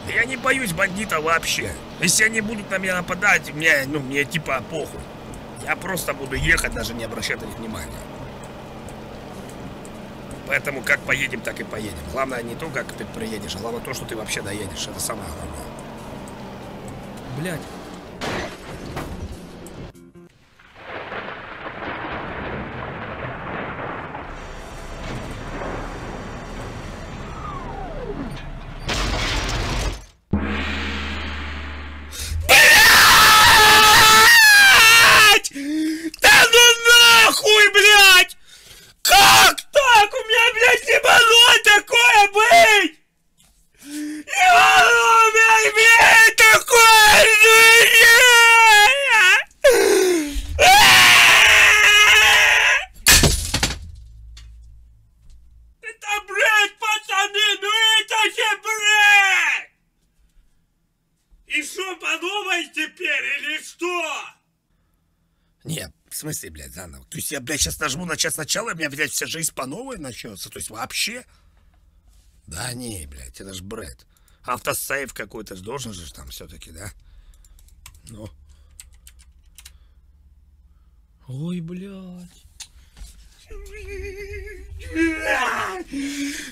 Я не боюсь бандитов вообще. Если они будут на меня нападать, мне типа похуй. Я просто буду ехать, даже не обращать на них внимания. Поэтому как поедем, так и поедем. Главное не то, как ты приедешь, а главное то, что ты вообще доедешь. Это самое главное. Блядь. Да ну нахуй, блядь! Как так? У меня, блядь, не могло такое быть! Не могло, блядь, такое Это бред, пацаны, ну это же бред! И что, подумай теперь, или что? Не, в смысле, блядь, заново? То есть я, блядь, сейчас нажму начать сначала, и у меня, блядь, вся жизнь по новой начнется? То есть вообще? Да не, блядь, это ж бред. Автосейв какой-то ж должен же там все-таки, да? Ну. Ой, блядь.